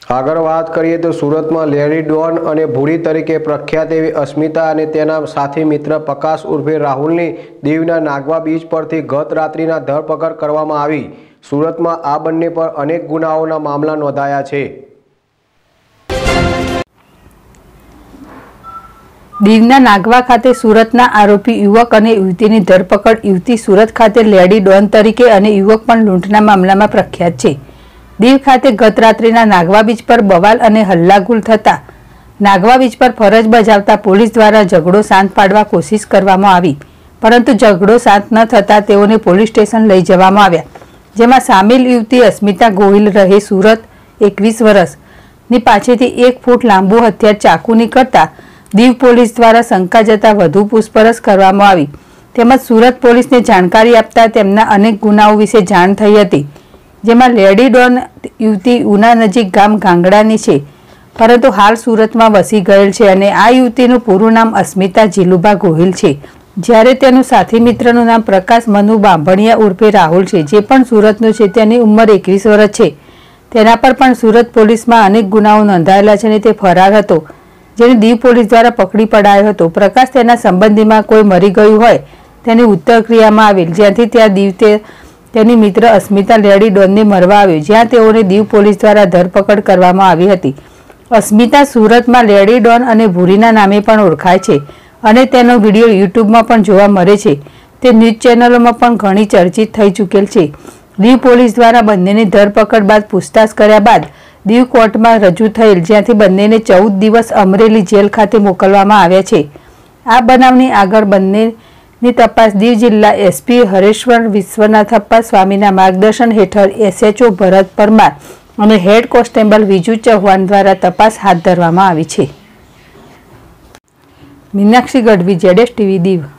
આગળ વાત કરીએ તો સુરતમાં લેડી ડોન અને ભૂરી તરીકે પ્રખ્યાત એવી અસ્મિતા અને તેના સાથી મિત્ર પ્રકાશ ઉર્ફે રાહુલની દીવના નાગવા બીચ પરથી ગત રાત્રિના ધરપકડ કરવામાં આવી। સુરતમાં આ બંને પર અનેક ગુનાઓના મામલા નોંધાયા છે। દીવના નાગવા ખાતે સુરતના આરોપી યુવક અને યુવતીની ધરપકડ। યુવતી સુરત ખાતે લેડી ડોન તરીકે અને યુવક પણ લૂંટના મામલામાં પ્રખ્યાત છે। દીવ ખાતે ગત રાત્રિના નાગવા બીચ પર બવાલ અને હલ્લાગુલ થતા નાગવા બીચ પર ફરજ બજાવતા પોલીસ દ્વારા ઝઘડો શાંત પાડવા કોશિશ કરવામાં આવી, પરંતુ ઝઘડો શાંત ન થતા તેઓને પોલીસ સ્ટેશન લઈ જવામાં આવ્યા, જેમાં સામેલ યુવતી અસ્મિતા ગોહિલ રહે સુરત 21 વર્ષની પાસેથી 1 ફૂટ લાંબુ હથિયાર ચાકુ નીકળતા દીવ પોલીસ દ્વારા શંકા જતા વધુ પૂછપરછ કરવામાં આવી, તેમજ સુરત પોલીસને જાણકારી આપતા તેમના અનેક ગુનાઓ વિશે જાણ થઈ હતી, જેમાં લેડી ડોન યુવતી ઉના નજીક ગામ ગાંગડાની છે, પરંતુ હાલ સુરતમાં વસી ગયેલ છે અને આ યુવતીનું પૂરું નામ અસ્મિતા જીલુભા ગોહિલ છે, જ્યારે તેનું સાથી મિત્રનું નામ પ્રકાશ મનુ બાંભણિયા ઉર્ફે રાહુલ છે, જે પણ સુરતનો છે। તેની ઉંમર 21 વર્ષ છે। તેના પર પણ સુરત પોલીસમાં અનેક ગુનાઓ નોંધાયેલા છે અને તે ફરાર હતો, જેને દીવ પોલીસ દ્વારા પકડી પડાયો હતો। પ્રકાશ તેના સંબંધીમાં કોઈ મરી ગયું હોય તેની ઉત્તર ક્રિયામાં આવેલ, જ્યાંથી ત્યાં દીવ તેની મિત્ર અસ્મિતા લેડી ડોનને મરવા આવ્યો, જ્યાં તેઓને દીવ પોલીસ દ્વારા ધરપકડ કરવામાં આવી હતી। અસ્મિતા સુરતમાં લેડી ડોન અને ભૂરીના નામે પણ ઓળખાય છે અને તેનો વિડીયો યુટ્યુબમાં પણ જોવા મળે છે। તે ન્યૂઝ ચેનલોમાં પણ ઘણી ચર્ચિત થઈ ચૂકેલ છે। દીવ પોલીસ દ્વારા બંનેની ધરપકડ બાદ પૂછતાછ કર્યા બાદ દીવ કોર્ટમાં રજૂ થયેલ, જ્યાંથી બંનેને 14 દિવસ અમરેલી જેલ ખાતે મોકલવામાં આવ્યા છે। આ બનાવની આગળ બંનેની તપાસ દીવ જિલ્લા એસપી હરેશ્વર વિશ્વનાથપ્પા સ્વામીના માર્ગદર્શન હેઠળ SHO ભરત પરમાર અને હેડ કોન્સ્ટેબલ વિજુ ચૌહાણ દ્વારા તપાસ હાથ ધરવામાં આવી છે। મીનાક્ષી ગઢવી, ZSTV દીવ।